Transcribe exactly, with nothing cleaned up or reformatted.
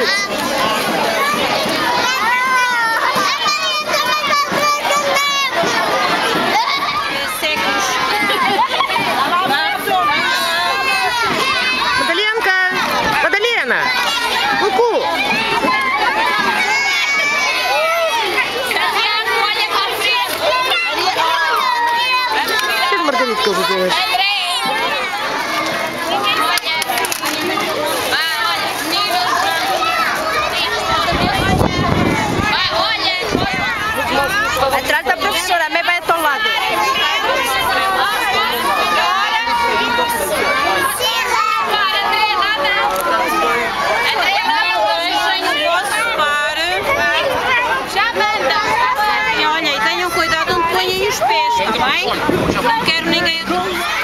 Margarida, que eu vou ver. Atrás da professora, a mãe vai ao teu lado. E olha, e tenham cuidado onde põem os pés, está bem? Não quero ninguém.